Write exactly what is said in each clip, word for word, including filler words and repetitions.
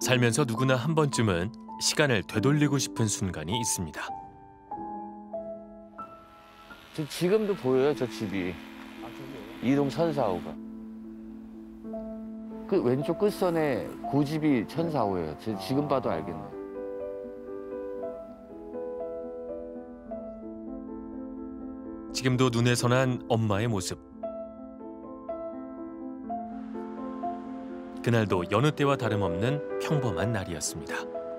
살면서 누구나 한 번쯤은 시간을 되돌리고 싶은 순간이 있습니다. 저 지금도 보여요, 저 집이. 이동 천사호가. 그 왼쪽 끝선에 고집이 천사호예요. 저 지금 봐도 알겠네요. 지금도 눈에 선한 엄마의 모습. 그날도 여느 때와 다름없는 평범한 날이었습니다.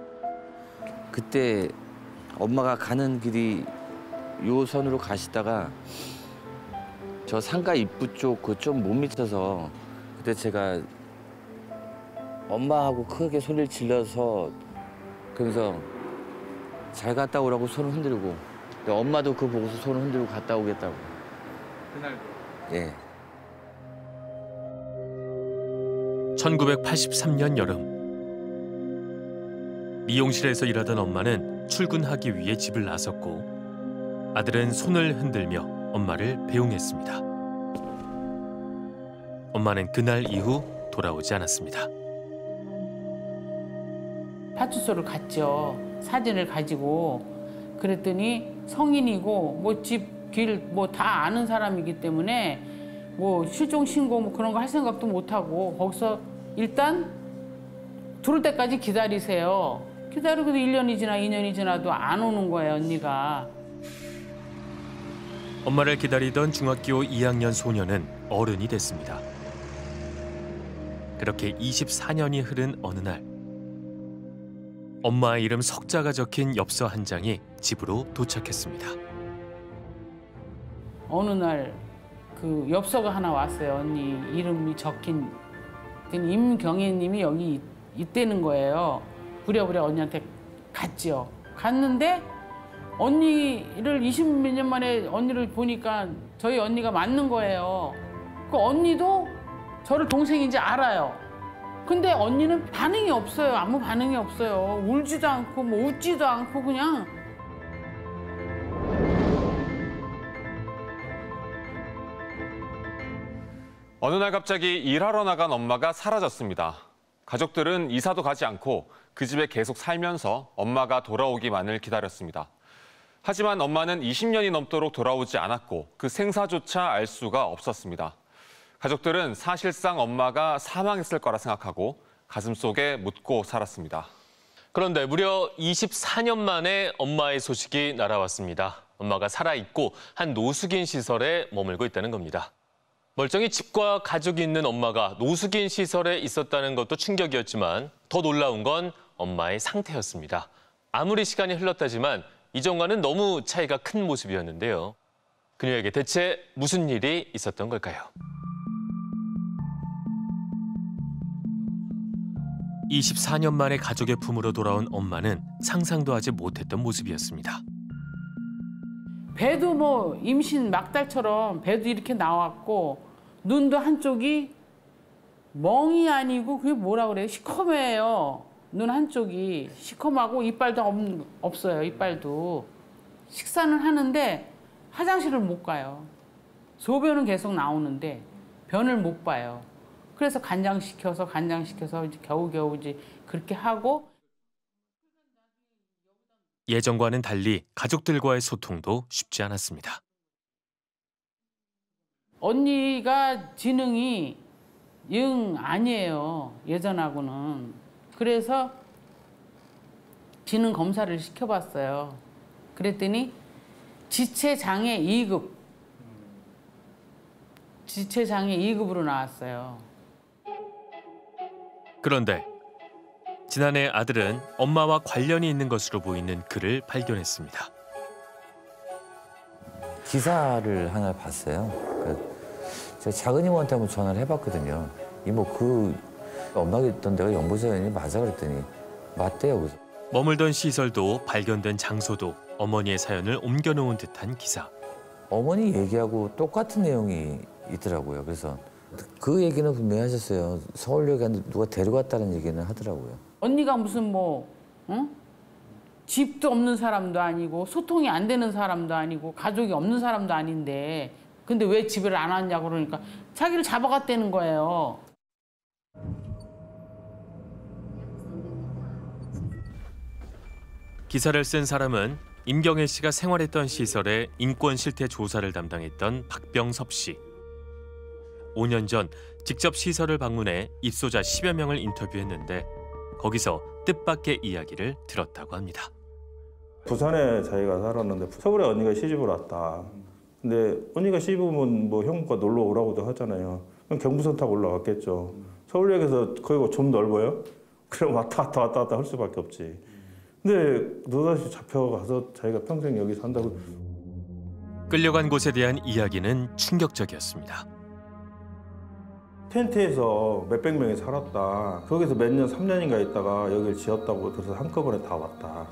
그때 엄마가 가는 길이 요 선으로 가시다가 저 상가 입구 쪽 그 좀 못 미쳐서 그때 제가 엄마하고 크게 소리를 질러서 그러면서 잘 갔다 오라고 손을 흔들고 근데 엄마도 그거 보고서 손을 흔들고 갔다 오겠다고. 그날도? 예. 천구백팔십삼 년 여름. 미용실에서 일하던 엄마는 출근하기 위해 집을 나섰고 아들은 손을 흔들며 엄마를 배웅했습니다. 엄마는 그날 이후 돌아오지 않았습니다. 파출소를 갔죠. 사진을 가지고. 그랬더니 성인이고 뭐 집 길 뭐 다 아는 사람이기 때문에 뭐 실종 신고 뭐 그런 거 할 생각도 못 하고 거기서 일단 들어올 때까지 기다리세요. 기다리고도 일 년이 지나 이 년이 지나도 안 오는 거예요, 언니가. 엄마를 기다리던 중학교 이 학년 소녀는 어른이 됐습니다. 그렇게 이십사 년이 흐른 어느 날 엄마의 이름 석자가 적힌 엽서 한 장이 집으로 도착했습니다. 어느 날 그 엽서가 하나 왔어요. 언니 이름이 적힌 임경애 님이 여기 있다는 거예요. 부랴부랴 언니한테 갔죠. 갔는데 언니를 이십 몇 년 만에 언니를 보니까 저희 언니가 맞는 거예요. 그 언니도 저를 동생인지 알아요. 근데 언니는 반응이 없어요. 아무 반응이 없어요. 울지도 않고 뭐 웃지도 않고 그냥. 어느 날 갑자기 일하러 나간 엄마가 사라졌습니다. 가족들은 이사도 가지 않고 그 집에 계속 살면서 엄마가 돌아오기만을 기다렸습니다. 하지만 엄마는 이십 년이 넘도록 돌아오지 않았고 그 생사조차 알 수가 없었습니다. 가족들은 사실상 엄마가 사망했을 거라 생각하고 가슴속에 묻고 살았습니다. 그런데 무려 이십사 년 만에 엄마의 소식이 날아왔습니다. 엄마가 살아있고 한 노숙인 시설에 머물고 있다는 겁니다. 멀쩡히 집과 가족이 있는 엄마가 노숙인 시설에 있었다는 것도 충격이었지만 더 놀라운 건 엄마의 상태였습니다. 아무리 시간이 흘렀다지만 이전과는 너무 차이가 큰 모습이었는데요. 그녀에게 대체 무슨 일이 있었던 걸까요? 이십사 년 만에 가족의 품으로 돌아온 엄마는 상상도 하지 못했던 모습이었습니다. 배도 뭐 임신 막달처럼 배도 이렇게 나왔고 눈도 한쪽이 멍이 아니고 그게 뭐라 그래요? 시커매요. 눈 한쪽이 시커하고 이빨도 없, 없어요. 이빨도. 식사는 하는데 화장실을 못 가요. 소변은 계속 나오는데 변을 못 봐요. 그래서 간장시켜서 간장시켜서 이제 겨우겨우 이제 그렇게 하고. 예전과는 달리 가족들과의 소통도 쉽지 않았습니다. 언니가 지능이 영 아니에요. 예전하고는. 그래서 지능 검사를 시켜봤어요. 그랬더니 지체장애 이 급. 지체장애 이 급으로 나왔어요. 그런데 지난해 아들은 엄마와 관련이 있는 것으로 보이는 글을 발견했습니다. 기사를 하나 봤어요. 그 제가 작은 이모한테 한번 전화를 해봤거든요. 이모 그 엄마가 있던 데가 연보사연이 맞아 그랬더니 맞대요. 그래서. 머물던 시설도 발견된 장소도 어머니의 사연을 옮겨놓은 듯한 기사. 어머니 얘기하고 똑같은 내용이 있더라고요. 그래서 그 얘기는 분명히 하셨어요. 서울역에 누가 데려갔다는 얘기는 하더라고요. 언니가 무슨 뭐 응? 집도 없는 사람도 아니고 소통이 안 되는 사람도 아니고 가족이 없는 사람도 아닌데 근데 왜 집을 안 왔냐고 그러니까 자기를 잡아갔다는 거예요. 기사를 쓴 사람은 임경애 씨가 생활했던 시설의 인권 실태 조사를 담당했던 박병섭 씨. 오 년 전 직접 시설을 방문해 입소자 십여 명을 인터뷰했는데 거기서 뜻밖의 이야기를 들었다고 합니다. 부산에 자기가 살았는데 서울에 언니가 시집을 왔다. 근데 언니가 시집 오면 뭐 형과 놀러 오라고도 하잖아요. 그럼 경부선 타고 올라왔겠죠. 서울역에서 거기가 좀 넓어요? 그럼 왔다 갔다 왔다 갔다 할 수밖에 없지. 근데 너다시 잡혀가서 자기가 평생 여기 산다고. 끌려간 곳에 대한 이야기는 충격적이었습니다. 텐트에서 몇백 명이 살았다. 거기서 몇 년, 삼 년인가 있다가 여기를 지었다고 들어서 한꺼번에 다 왔다.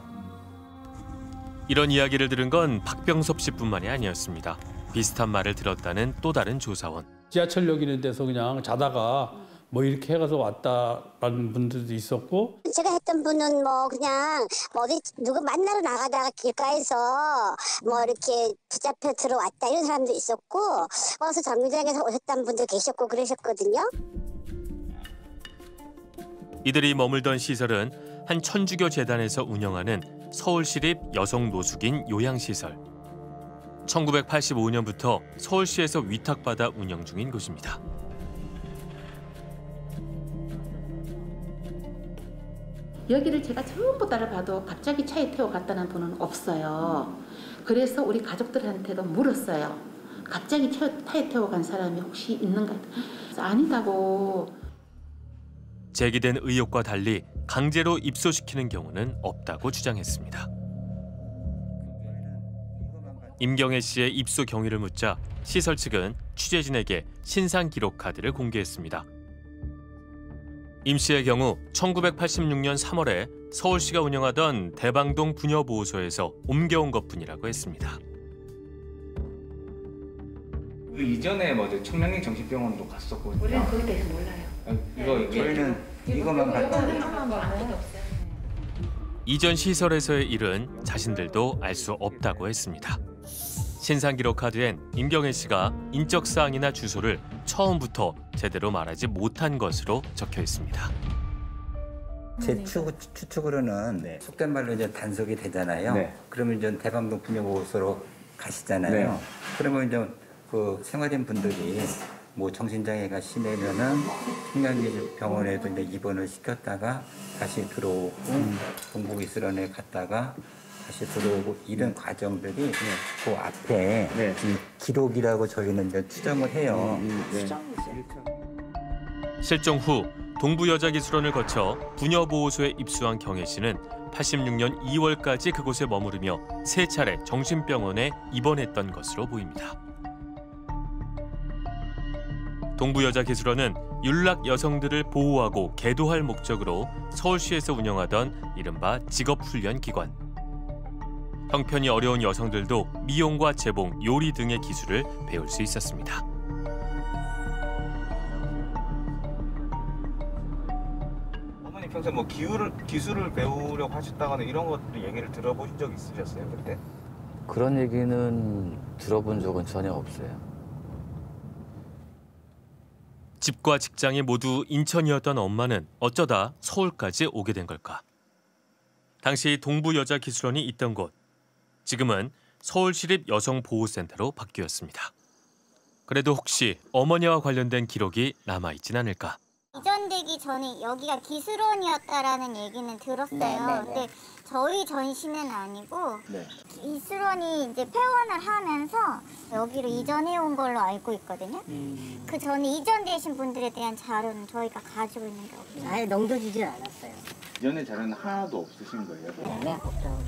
이런 이야기를 들은 건 박병섭 씨뿐만이 아니었습니다. 비슷한 말을 들었다는 또 다른 조사원. 지하철역 있는 데서 그냥 자다가 뭐 이렇게 해가서 왔다라는 분들도 있었고. 제가 했던 분은 뭐 그냥 뭐 어디 누구 만나러 나가다가 길가에서 뭐 이렇게 붙잡혀 들어왔다 이런 사람도 있었고 와서 정류장에서 오셨던 분도 계셨고 그러셨거든요. 이들이 머물던 시설은 한 천주교 재단에서 운영하는 서울시립 여성 노숙인 요양시설. 천구백팔십오 년부터 서울시에서 위탁받아 운영 중인 곳입니다. 여기를 제가 전부 따라봐도 갑자기 차에 태워 갔다는 분은 없어요. 그래서 우리 가족들한테도 물었어요. 갑자기 차에 태워 간 사람이 혹시 있는가? 그래서 아니다고. 제기된 의혹과 달리 강제로 입소시키는 경우는 없다고 주장했습니다. 임경애 씨의 입소 경위를 묻자 시설 측은 취재진에게 신상 기록 카드를 공개했습니다. 임 씨의 경우 천구백팔십육 년 삼월에 서울시가 운영하던 대방동 부녀보호소에서 옮겨온 것뿐이라고 했습니다. 그 이전에 뭐죠 청량리 정신병원도 갔었거든요. 우리는 거기에 대해서 몰라요. 아, 이거 저희는 이것만 봤죠. 이전 시설에서의 일은 자신들도 알 수 없다고 했습니다. 신상 기록 카드엔 임경애 씨가 인적 사항이나 주소를 처음부터 제대로 말하지 못한 것으로 적혀 있습니다. 제 추, 추측으로는 네. 속된 말로 이제 단속이 되잖아요. 네. 그러면 이제 대방동 부녀보호소로 가시잖아요. 네. 그러면 이제 그 생활인 분들이 뭐 정신장애가 심하면은 청량리 병원에도 이제 입원을 시켰다가 다시 들어오고 음. 동북이슬원에 갔다가 다시 들어오고 이런 과정들이 네. 그 앞에 네. 기록이라고 저희는 이제 추정을 해요. 음, 네. 실종 후 동부여자기술원을 거쳐 부녀보호소에 입소한 경애 씨는 팔십육 년 이월까지 그곳에 머무르며 세 차례 정신병원에 입원했던 것으로 보입니다. 동부여자기술원은 윤락 여성들을 보호하고 계도할 목적으로 서울시에서 운영하던 이른바 직업훈련기관. 형편이 어려운 여성들도 미용과 재봉, 요리 등의 기술을 배울 수 있었습니다. 어머니 평소에 뭐 기술을 기술을 배우려고 하셨다거나 이런 것들 얘기를 들어보신 적 있으셨어요 그때? 그런 얘기는 들어본 적은 전혀 없어요. 집과 직장이 모두 인천이었던 엄마는 어쩌다 서울까지 오게 된 걸까? 당시 동부여자기술원이 있던 곳, 지금은 서울시립여성보호센터로 바뀌었습니다. 그래도 혹시 어머니와 관련된 기록이 남아있진 않을까? 이전되기 전에 여기가 기술원이었다라는 얘기는 들었어요. 네, 네, 네. 근데 저희 전시는 아니고 네. 기술원이 이제 폐원을 하면서 여기로 이전해 온 걸로 알고 있거든요. 음. 그 전에 이전되신 분들에 대한 자료는 저희가 가지고 있는 게 없어요. 아예 넘겨주질 않았어요. 이전의 자료는 하나도 없으신 거예요? 네, 없죠.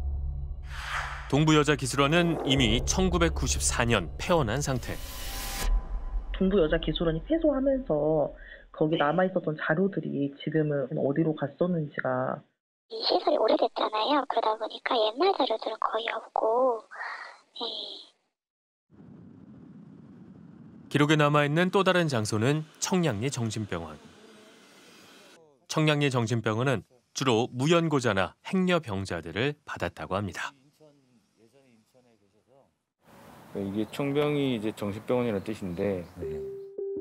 동부여자기술원은 이미 천구백구십사 년 폐원한 상태. 동부여자기술원이 폐소하면서 거기 남아있었던 자료들이 지금은 어디로 갔었는지가. 이 시설이 오래됐잖아요. 그러다 보니까 옛날 자료들은 거의 없고. 네. 기록에 남아있는 또 다른 장소는 청량리 정신병원. 청량리 정신병원은 주로 무연고자나 행여병자들을 받았다고 합니다. 이게 청병이 이제 정신병원이라는 뜻인데. 네.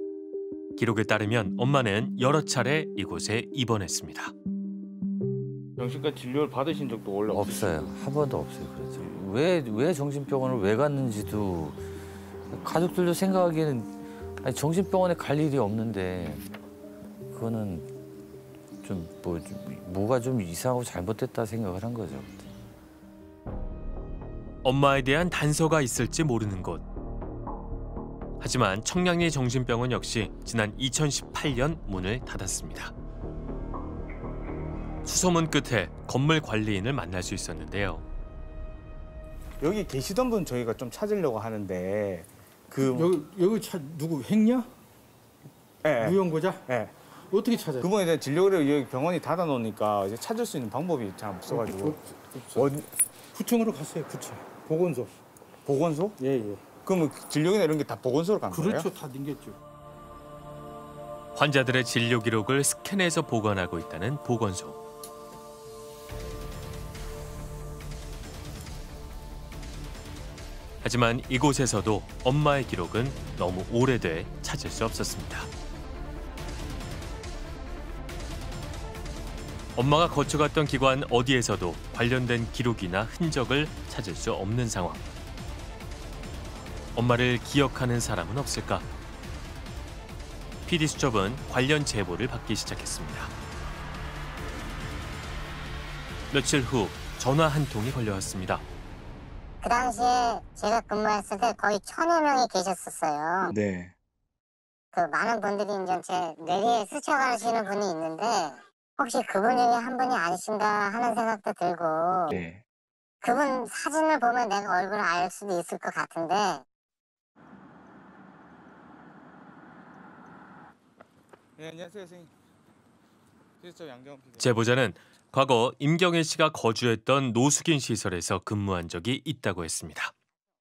기록에 따르면 엄마는 여러 차례 이곳에 입원했습니다. 정신과 진료를 받으신 적도 원래 없어요. 한 번도 없어요. 그렇죠. 왜, 왜 정신병원을 왜 갔는지도 가족들도 생각하기에는 아니, 정신병원에 갈 일이 없는데 그거는 좀 뭐 뭐가 좀 이상하고 잘못됐다 생각을 한 거죠. 엄마에 대한 단서가 있을지 모르는 곳. 하지만 청량리 정신병원 역시 지난 이천십팔 년 문을 닫았습니다. 수소문 끝에 건물 관리인을 만날 수 있었는데요. 여기 계시던 분 저희가 좀 찾으려고 하는데 그 여기 여기 차 누구 했냐? 예. 무용고자? 예. 어떻게 찾아요? 그분에 대한 진료를 여기 병원이 닫아놓으니까 이제 찾을 수 있는 방법이 잘 없어가지고. 어디? 구청으로 갔어요. 구청. 보건소. 보건소? 예, 예. 그러면 진료기나 이런 게 다 보건소로 간 거예요? 그렇죠. 다 댕겼죠. 환자들의 진료 기록을 스캔해서 보관하고 있다는 보건소. 하지만 이곳에서도 엄마의 기록은 너무 오래돼 찾을 수 없었습니다. 엄마가 거쳐갔던 기관 어디에서도 관련된 기록이나 흔적을 찾을 수 없는 상황. 엄마를 기억하는 사람은 없을까? 피디수첩은 관련 제보를 받기 시작했습니다. 며칠 후 전화 한 통이 걸려왔습니다. 그 당시에 제가 근무했을 때 거의 천여 명이 계셨었어요. 네. 그 많은 분들이 이제 제 뇌리에 스쳐가시는 분이 있는데 혹시 그분 중에 한 분이 아니신가 하는 생각도 들고 네. 그분 사진을 보면 내가 얼굴을 알 수도 있을 것 같은데 네, 안녕하세요, 선생님. 저 양경원 피디. 제보자는 과거 임경애 씨가 거주했던 노숙인 시설에서 근무한 적이 있다고 했습니다.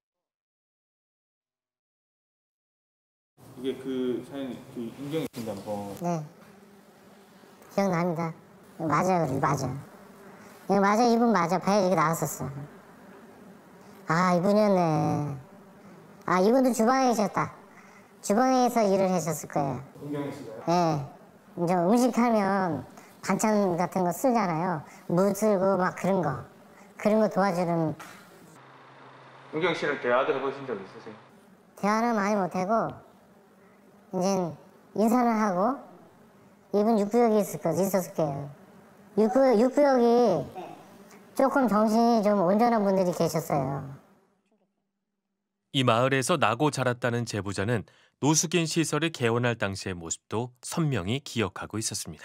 이게 그 사연 그 임경애 진단법. 네. 기억납니다. 맞아요, 맞아. 네, 맞아, 이분 맞아. 배에 이렇게 나왔었어. 아, 이분이었네. 아, 이분도 주방에 계셨다. 주방에서 일을 하셨을 거예요. 임경애 씨가요? 네. 이제 음식하면 반찬 같은 거 쓰잖아요. 무 쓸고 막 그런 거. 그런 거 도와주는. 임경애 씨랑 대화를 해보신 적 있으세요? 대화는 많이 못하고 이제 인사를 하고 이분 육구역이 있을 거, 있었을 거예요. 육구역, 육구역이 조금 정신이 좀 온전한 분들이 계셨어요. 이 마을에서 나고 자랐다는 제보자는 노숙인 시설을 개원할 당시의 모습도 선명히 기억하고 있었습니다.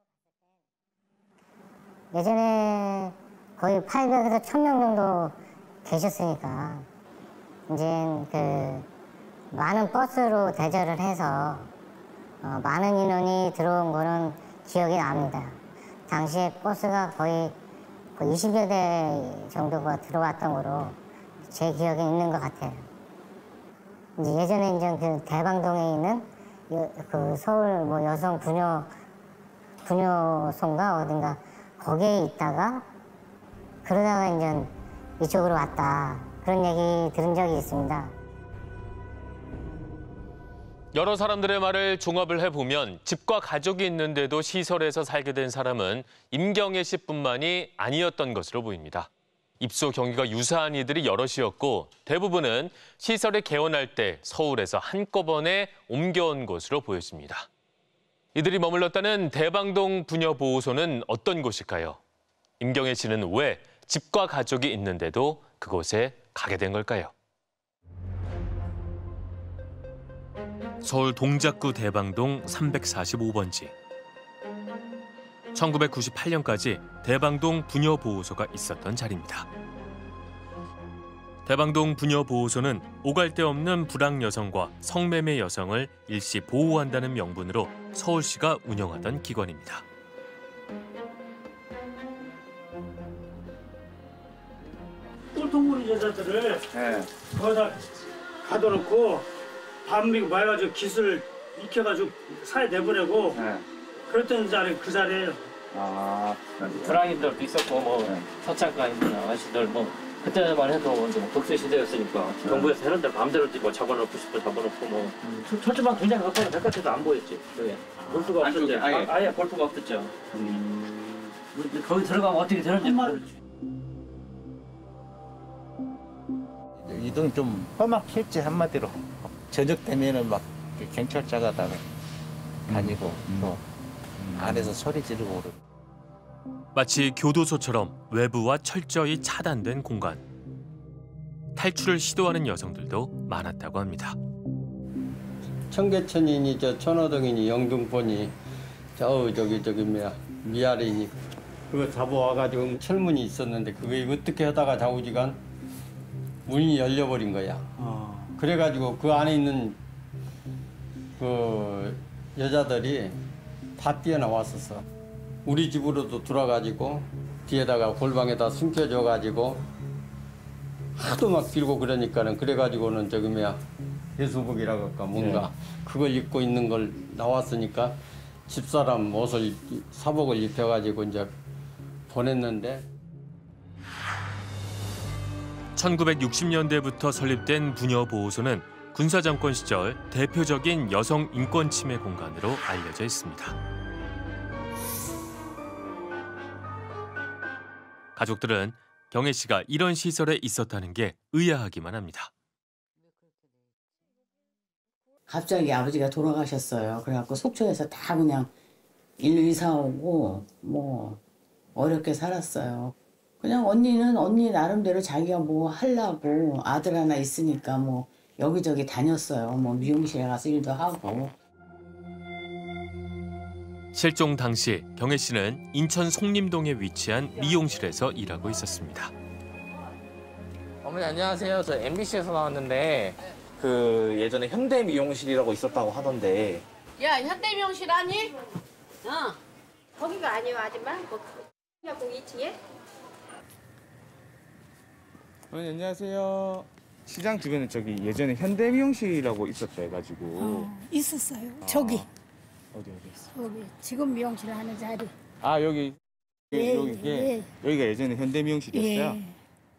예전에 거의 팔백에서 천 명 정도 계셨으니까 이제 그 많은 버스로 대절을 해서 어, 많은 인원이 들어온 거는 기억이 납니다. 당시에 버스가 거의 이십여 대 정도가 들어왔던 거로 제 기억에 있는 것 같아요. 이제 예전에 이제 그 대방동에 있는 여, 그 서울 뭐 여성 부녀 부녀소인가 어딘가 거기에 있다가 그러다가 이제 이쪽으로 왔다 그런 얘기 들은 적이 있습니다. 여러 사람들의 말을 종합을 해보면 집과 가족이 있는데도 시설에서 살게 된 사람은 임경애 씨뿐만이 아니었던 것으로 보입니다. 입소 경위가 유사한 이들이 여럿이었고 대부분은 시설을 개원할 때 서울에서 한꺼번에 옮겨온 것으로 보였습니다. 이들이 머물렀다는 대방동 부녀보호소는 어떤 곳일까요? 임경애 씨는 왜 집과 가족이 있는데도 그곳에 가게 된 걸까요? 서울 동작구 대방동 삼백사십오 번지. 천구백구십팔 년까지 대방동 부녀보호소가 있었던 자리입니다. 대방동 부녀보호소는 오갈 데 없는 불황 여성과 성매매 여성을 일시 보호한다는 명분으로 서울시가 운영하던 기관입니다. 꼴통무리 여자들을 네. 거기다 가둬놓고 밤이고 말가지고 기술 익혀가지고 사회 내보내고 네. 그랬던 자리 그 자리에요. 아, 불황인들도 있었고 뭐 네. 서창가인이나 아저씨들 뭐 그때만 해도 이제 뭐 독재 시대였으니까 네. 정부에서 이런 데 마음대로 뭐 잡아놓고 싶어 잡아놓고 뭐 음. 철조망 굉장히 가까워 바깥에도 안 보였지. 여기 볼트가 없었지. 아예. 아, 아예 볼트가 없었죠. 음. 거기 들어가면 어떻게 되는지 모르지. 이동 좀 험악했지 한마디로. 저녁 되면은 막 경찰차가 다 다니고 또 안에서 소리 지르고 그러고. 마치 교도소처럼 외부와 철저히 차단된 공간. 탈출을 시도하는 여성들도 많았다고 합니다. 청계천이니 저 천호동이니 영등포니 저 저기 저기 뭐야 미아리니 그거 잡아와가지고 철문이 있었는데 그게 어떻게 하다가 좌우지간 문이 열려버린 거야. 어. 그래가지고 그 안에 있는 그 여자들이 다 뛰어나왔었어. 우리 집으로도 들어가지고 뒤에다가 골방에다 숨겨줘가지고 하도 막 빌고 그러니까는 그래가지고는 저기 뭐야 예수복이라고 할까 뭔가 네. 그걸 입고 있는 걸 나왔으니까 집사람 옷을 사복을 입혀가지고 이제 보냈는데. 천구백육십 년대부터 설립된 부녀보호소는 군사정권 시절 대표적인 여성 인권 침해 공간으로 알려져 있습니다. 가족들은 경혜 씨가 이런 시설에 있었다는 게 의아하기만 합니다. 갑자기 아버지가 돌아가셨어요. 그래갖고 속초에서 다 그냥 일로 이사 오고 뭐 어렵게 살았어요. 그냥 언니는 언니 나름대로 자기가 뭐 하려고 아들 하나 있으니까 뭐 여기저기 다녔어요. 뭐 미용실에 가서 일도 하고. 실종 당시 경혜 씨는 인천 송림동에 위치한 미용실에서 일하고 있었습니다. 어머니 안녕하세요. 저 엠비씨에서 나왔는데 그 예전에 현대 미용실이라고 있었다고 하던데. 야, 현대 미용실 아니? 어. 거기가 아니요, 아줌마. 거기 이 층에. 어머니 안녕하세요. 시장 주변에 저기 예전에 현대 미용실이라고 있었다 해가지고. 어, 있었어요. 저기. 어디 어디 있어? 여기 지금 미용실 하는 자리. 아 여기 예, 여기 이게 예. 여기가 예전에 현대 미용실이었어요. 예.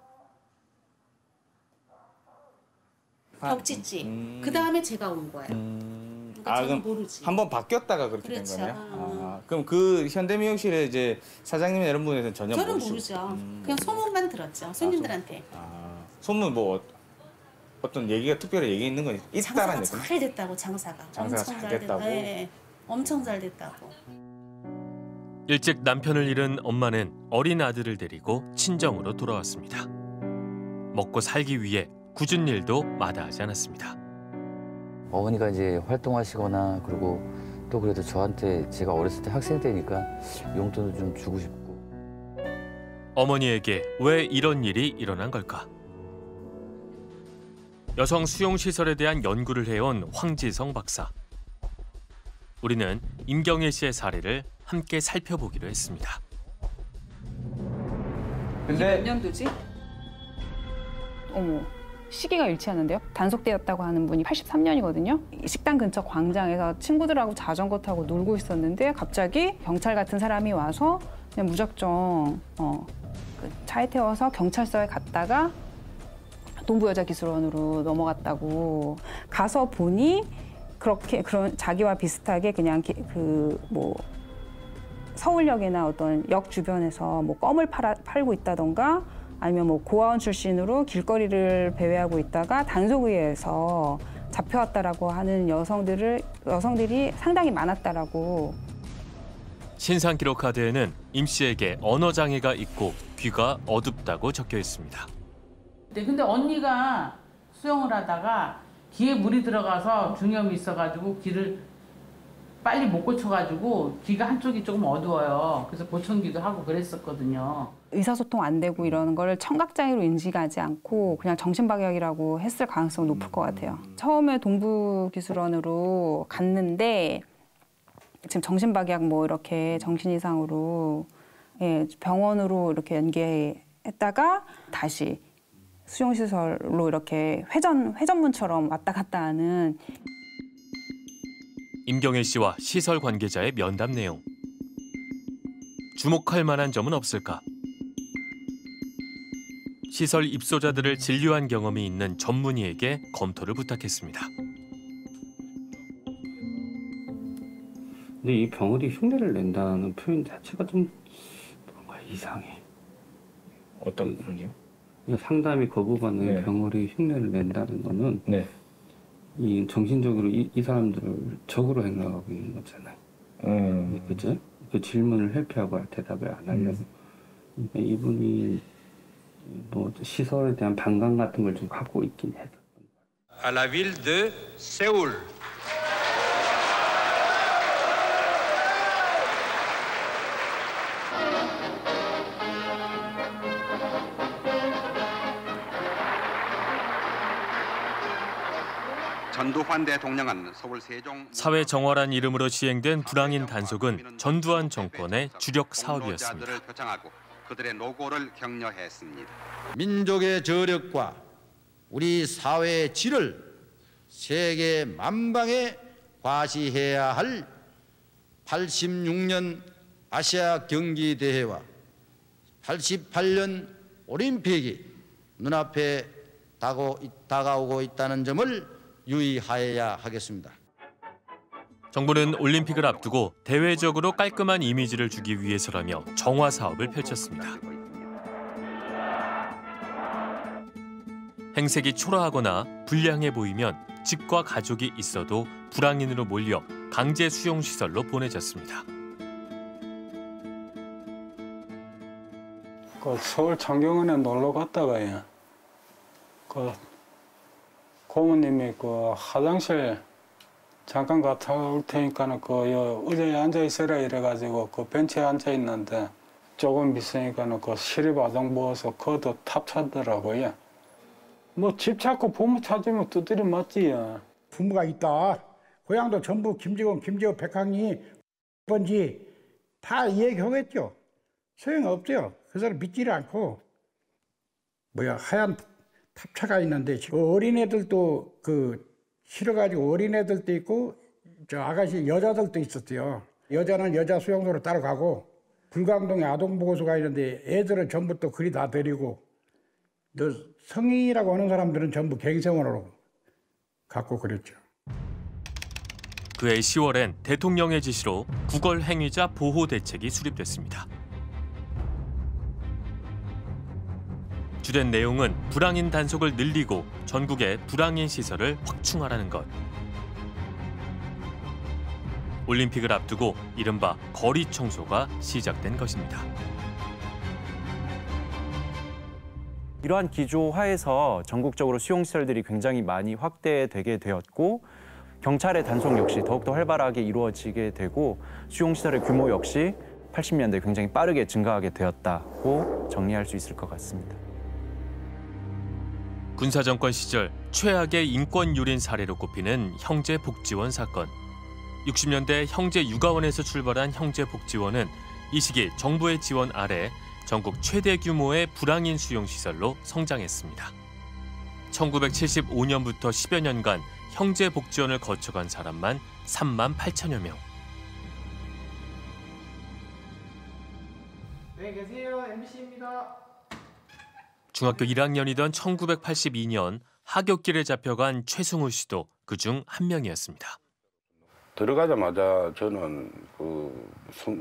벽짓지. 음. 그 다음에 제가 온 거예요. 음. 그러니까 아 저는 그럼 모르지. 한번 바뀌었다가 그렇게 그렇죠. 된 거네요. 아, 그럼 그 현대 미용실에 이제 사장님이나 이런 분에서는 전혀 저는 모르시고. 모르죠. 음. 그냥 소문만 들었죠. 손님들한테. 아, 소문 뭐 어떤 얘기가 특별히 얘기 있는 건 있다라는 장사가 얘기. 잘 됐다고 장사가. 장사가 엄청 잘 됐- 됐다고? 네, 엄청 잘 됐다고. 일찍 남편을 잃은 엄마는 어린 아들을 데리고 친정으로 돌아왔습니다. 먹고 살기 위해 굳은 일도 마다하지 않았습니다. 어머니가 이제 활동하시거나 그리고 또 그래도 저한테 제가 어렸을 때 학생 때니까 용돈을 좀 주고 싶고. 어머니에게 왜 이런 일이 일어난 걸까? 여성 수용시설에 대한 연구를 해온 황지성 박사. 우리는 임경혜 씨의 사례를 함께 살펴보기로 했습니다. 근데 몇 년도지? 어머, 시기가 일치하는데요? 단속되었다고 하는 분이 팔십삼 년이거든요. 식당 근처 광장에서 친구들하고 자전거 타고 놀고 있었는데 갑자기 경찰 같은 사람이 와서 그냥 무작정 어, 그 차에 태워서 경찰서에 갔다가 동부여자기술원으로 넘어갔다고. 가서 보니 그렇게 그런 자기와 비슷하게 그냥 그 뭐 서울역이나 어떤 역 주변에서 뭐 껌을 팔아, 팔고 있다던가 아니면 뭐 고아원 출신으로 길거리를 배회하고 있다가 단속의회에서 잡혀왔다라고 하는 여성들을 여성들이 상당히 많았다라고. 신상 기록 카드에는 임 씨에게 언어 장애가 있고 귀가 어둡다고 적혀 있습니다. 네, 근데 언니가 수영을 하다가 귀에 물이 들어가서 중염이 있어가지고 귀를 빨리 못 고쳐가지고 귀가 한쪽이 조금 어두워요. 그래서 보청기도 하고 그랬었거든요. 의사소통 안 되고 이러는 거를 청각장애로 인식하지 않고 그냥 정신박약이라고 했을 가능성이 높을 것 같아요. 처음에 동부기술원으로 갔는데 지금 정신박약 뭐 이렇게 정신 이상으로 예, 병원으로 이렇게 연계했다가 다시 수용시설로 이렇게 회전, 회전문처럼 왔다 갔다 하는. 임경혜 씨와 시설 관계자의 면담 내용. 주목할 만한 점은 없을까? 시설 입소자들을 진료한 경험이 있는 전문의에게 검토를 부탁했습니다. 근데 이 병원이 흉내를 낸다는 표현 자체가 좀 이상해. 어떤 부분이요? 상담이 거부받는 네. 병원이 흉내를 낸다는 거는 네. 이 정신적으로 이, 이 사람들을 적으로 생각하고 있는 거잖아요. 음. 그죠? 그 질문을 회피하고 대답을 안 하려고. 음. 그러니까 이분이 뭐 시설에 대한 반감 같은 걸 좀 갖고 있긴 해요. à la ville de Séoul. 전두환 대통령은 서울 세종 사회 정화란 이름으로 시행된 불황인 단속은 전두환 정권의 주력 사업이었습니다. 공로자들을 표창하고 그들의 노고를 격려했습니다. 민족의 저력과 우리 사회의 질을 세계 만방에 과시해야 할 팔십육 년 아시아 경기대회와 팔십팔 년 올림픽이 눈앞에 다가오고 있다는 점을 유의하여야 하겠습니다. 정부는 올림픽을 앞두고 대외적으로 깔끔한 이미지를 주기 위해서라며 정화 사업을 펼쳤습니다. 행색이 초라하거나 불량해 보이면 집과 가족이 있어도 불황인으로 몰려 강제 수용시설로 보내졌습니다. 그 서울 창경원에 놀러 갔다가요. 그 고모님이 그 화장실 잠깐 갔다 올 테니까는 그 의자에 앉아 있어라 이래가지고 그 벤치에 앉아 있는데 조금 있으니까는 그 시립아동 모아서 그것도 탑차더라고요. 뭐 집 찾고 부모 찾으면 두드려 맞지요. 부모가 있다. 고향도 전부 김지원, 김지호, 백항이 번지 다 얘기하겠죠. 소용없죠. 그 사람 믿지를 않고 뭐야 하얀 탑차가 있는데 지금 어린애들도 그 싫어가지고 어린애들도 있고 저 아가씨 여자들도 있었대요. 여자는 여자 수용소로 따라가고 불광동에 아동보호소가 있는데 애들은 전부 또 그리 다 데리고 너 성인이라고 하는 사람들은 전부 갱생원으로 갖고 그랬죠. 그해 시월엔 대통령의 지시로 구걸 행위자 보호 대책이 수립됐습니다. 주된 내용은 불황인 단속을 늘리고 전국의 불황인 시설을 확충하라는 것. 올림픽을 앞두고 이른바 거리 청소가 시작된 것입니다. 이러한 기조 하에서 전국적으로 수용시설들이 굉장히 많이 확대되게 되었고 경찰의 단속 역시 더욱더 활발하게 이루어지게 되고 수용시설의 규모 역시 팔십 년대 굉장히 빠르게 증가하게 되었다고 정리할 수 있을 것 같습니다. 군사정권 시절 최악의 인권 유린 사례로 꼽히는 형제복지원 사건. 육십 년대 형제육아원에서 출발한 형제복지원은 이 시기 정부의 지원 아래 전국 최대 규모의 불황인 수용시설로 성장했습니다. 천구백칠십오 년부터 십여 년간 형제복지원을 거쳐간 사람만 삼만 팔천여 명. 네, 계세요. 엠비씨입니다. 중학교 일 학년이던 천구백팔십이 년 하굣길에 잡혀간 최승우 씨도 그중 한 명이었습니다. 들어가자마자 저는 그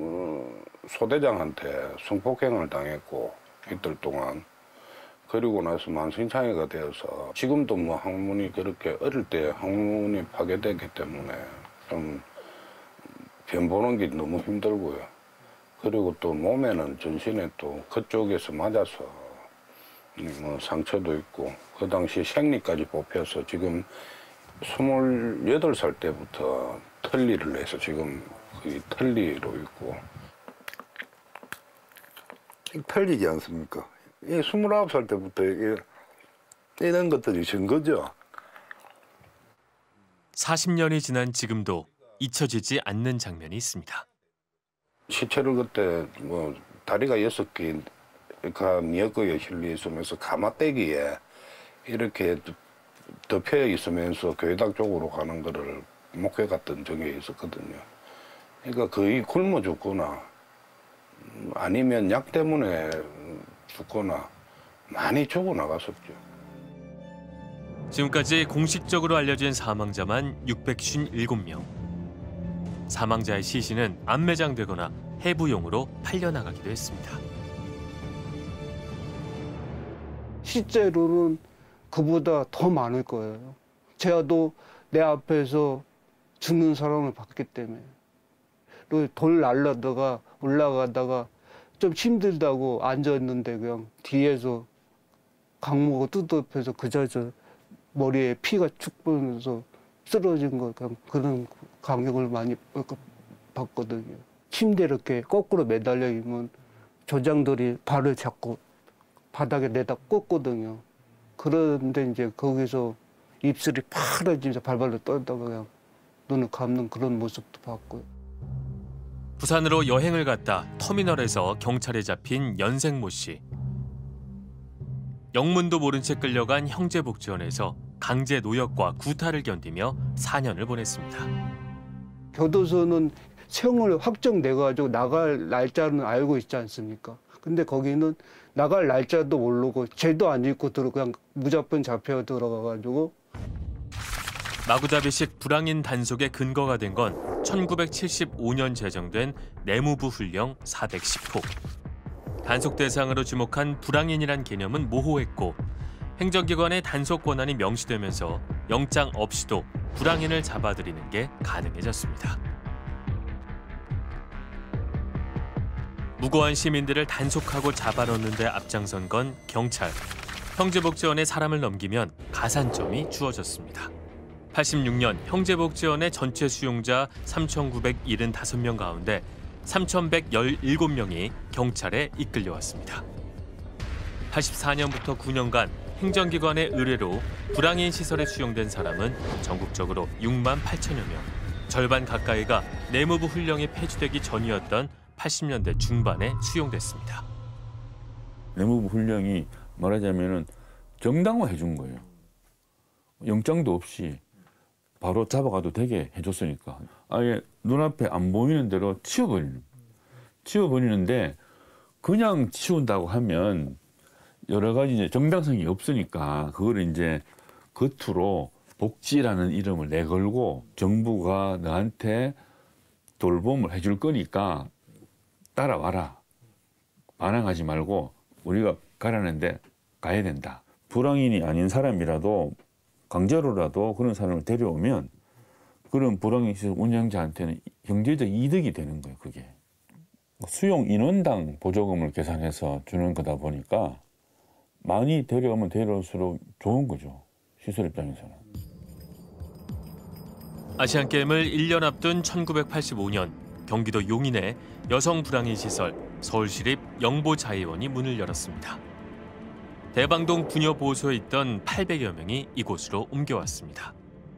소대장한테 성폭행을 당했고 이틀 동안 그리고 나서 만신창이가 되어서 지금도 뭐 항문이 그렇게 어릴 때 항문이 파괴됐기 때문에 좀 변보는 게 너무 힘들고요. 그리고 또 몸에는 전신에 또 그쪽에서 맞아서 뭐 상처도 있고 그 당시 생리까지 뽑혀서 지금 스물여덟 살 때부터 털리를 해서 지금 거의 털리로 있고 털리지 않습니까? 이 스물아홉 살 때부터 이게 이런 것들이 증거죠. 사십 년이 지난 지금도 잊혀지지 않는 장면이 있습니다. 시체를 그때 뭐 다리가 여섯 개가 미역국에 실려 있으면서 가마떼기에 이렇게 덮여 있으면서 교회당 쪽으로 가는 거를 목회 갔던 적이 있었거든요. 그러니까 거의 굶어 죽거나 아니면 약 때문에 죽거나 많이 죽어 나갔었죠. 지금까지 공식적으로 알려진 사망자만 육백오십칠 명. 사망자의 시신은 안매장되거나 해부용으로 팔려나가기도 했습니다. 실제로는 그보다 더 많을 거예요. 제가도 내 앞에서 죽는 사람을 봤기 때문에. 돌 날라다가 올라가다가 좀 힘들다고 앉아있는데 그냥 뒤에서 강목을 뜯어펴서 그 자리에서 머리에 피가 축 보면서 쓰러진 거 그냥 그런 감격을 많이 봤거든요. 침대에 이렇게 거꾸로 매달려 있으면 조장들이 발을 잡고 바닥에 내다 꽂거든요. 그런데 이제 거기서 입술이 파래지면서 발발로 떨다가 그냥 눈을 감는 그런 모습도 봤고요. 부산으로 여행을 갔다 터미널에서 경찰에 잡힌 연생모 씨. 영문도 모른 채 끌려간 형제복지원에서 강제 노역과 구타를 견디며 사 년을 보냈습니다. 교도소는 생을 확정돼가지고 나갈 날짜는 알고 있지 않습니까? 근데 거기는 나갈 날짜도 모르고 죄도 안 짓고 들어 그냥 무조건 잡혀 들어가가지고 마구잡이식 불황인 단속의 근거가 된 건 천구백칠십오 년 제정된 내무부 훈령 사백십 호. 단속 대상으로 지목한 불황인이란 개념은 모호했고 행정기관의 단속 권한이 명시되면서 영장 없이도 불황인을 잡아들이는 게 가능해졌습니다. 무고한 시민들을 단속하고 잡아넣는 데 앞장선 건 경찰. 형제복지원에 사람을 넘기면 가산점이 주어졌습니다. 팔십육 년 형제복지원의 전체 수용자 삼천구백칠십오 명 가운데 삼천백십칠 명이 경찰에 이끌려왔습니다. 팔십사 년부터 구 년간 행정기관의 의뢰로 불황인 시설에 수용된 사람은 전국적으로 육만 팔천여 명. 절반 가까이가 내무부 훈령이 폐지되기 전이었던 팔십 년대 중반에 수용됐습니다. 내무부 훈령이 말하자면 정당화해 준 거예요. 영장도 없이 바로 잡아가도 되게 해줬으니까 아예 눈앞에 안 보이는 대로 치워버리는 치워버리는데 그냥 치운다고 하면 여러 가지 이제 정당성이 없으니까 그걸 이제 겉으로 복지라는 이름을 내걸고 정부가 너한테 돌봄을 해줄 거니까 따라와라. 반항하지 말고 우리가 가라는데 가야 된다. 불황인이 아닌 사람이라도 강제로라도 그런 사람을 데려오면 그런 불황인 시설 운영자한테는 경제적 이득이 되는 거예요. 그게. 수용 인원당 보조금을 계산해서 주는 거다 보니까 많이 데려오면 데려올수록 좋은 거죠. 시설 입장에서는. 아시안게임을 일 년 앞둔 천구백팔십오 년 경기도 용인의 여성 불황인 시설 서울시립 영보자의원이 문을 열었습니다. 대방동 부녀보호소에 있던 팔백여 명이 이곳으로 옮겨왔습니다.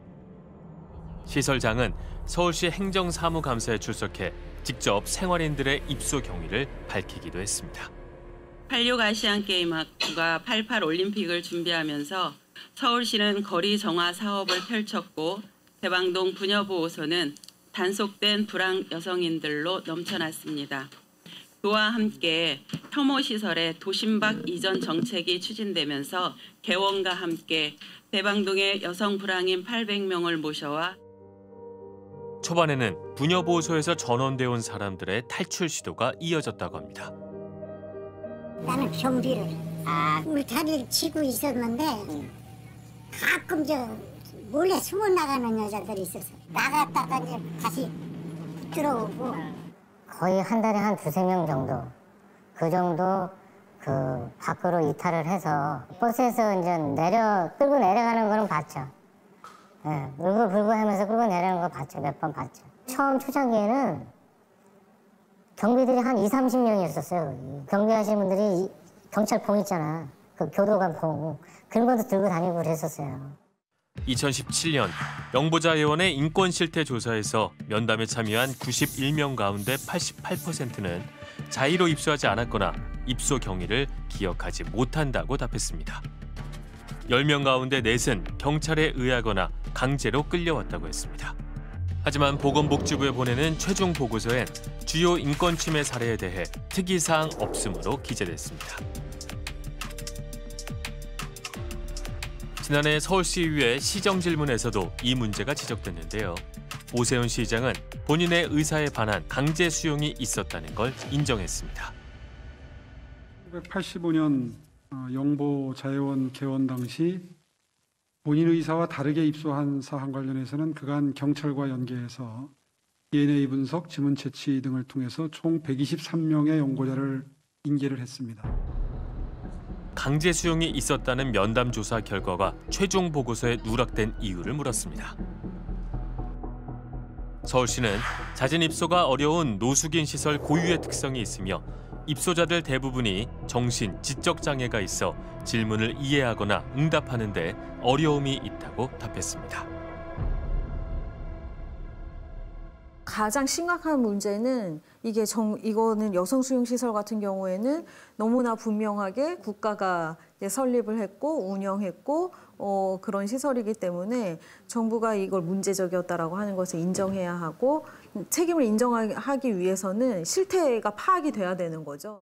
시설장은 서울시 행정사무감사에 출석해 직접 생활인들의 입소 경위를 밝히기도 했습니다. 팔십육 아시안게임과 팔십팔 올림픽을 준비하면서 서울시는 거리 정화 사업을 펼쳤고 대방동 부녀보호소는 단속된 불황 여성인들로 넘쳐났습니다. 그와 함께 혐오시설의 도심 밖 이전 정책이 추진되면서 개원과 함께 대방동의 여성 불황인 팔백 명을 모셔와 초반에는 부녀보호소에서 전원돼 온 사람들의 탈출 시도가 이어졌다고 합니다. 나는 경비를 아. 울타리를 치고 있었는데 가끔 저 몰래 숨어 나가는 여자들이 있어서 나갔다가 이제 다시 들어오고 거의 한 달에 한 두세 명 정도 그 정도 그 밖으로 이탈을 해서 버스에서 이제 내려 끌고 내려가는 거는 봤죠. 예, 네, 울고불고 하면서 끌고 내려가는 거 봤죠. 몇 번 봤죠. 처음 초창기에는 경비들이 한 이삼십 명이었었어요. 경비하시는 분들이 경찰봉 있잖아. 그 교도관 봉. 그런 것도 들고 다니고 그랬었어요. 이천십칠 년 영보자의원의 인권실태 조사에서 면담에 참여한 구십일 명 가운데 팔십팔 퍼센트는 자의로 입소하지 않았거나 입소 경위를 기억하지 못한다고 답했습니다. 열 명 가운데 넷은 경찰에 의하거나 강제로 끌려왔다고 했습니다. 하지만 보건복지부에 보내는 최종 보고서엔 주요 인권침해 사례에 대해 특이사항 없음으로 기재됐습니다. 지난해 서울시의회 시정질문에서도 이 문제가 지적됐는데요. 오세훈 시장은 본인의 의사에 반한 강제 수용이 있었다는 걸 인정했습니다. 천구백팔십오 년 어, 영보 자혜원 개원 당시 본인 의사와 다르게 입소한 사안 관련해서는 그간 경찰과 연계해서 디엔에이 분석, 지문 채취 등을 통해서 총 백이십삼 명의 연고자를 인계를 했습니다. 강제 수용이 있었다는 면담 조사 결과가 최종 보고서에 누락된 이유를 물었습니다. 서울시는 잦은 입소가 어려운 노숙인 시설 고유의 특성이 있으며 입소자들 대부분이 정신, 지적 장애가 있어 질문을 이해하거나 응답하는 데 어려움이 있다고 답했습니다. 가장 심각한 문제는 이게 정, 이거는 여성 수용 시설 같은 경우에는 너무나 분명하게 국가가 설립을 했고 운영했고 어, 그런 시설이기 때문에 정부가 이걸 문제적이었다라고 하는 것을 인정해야 하고 책임을 인정하기 위해서는 실태가 파악이 돼야 되는 거죠.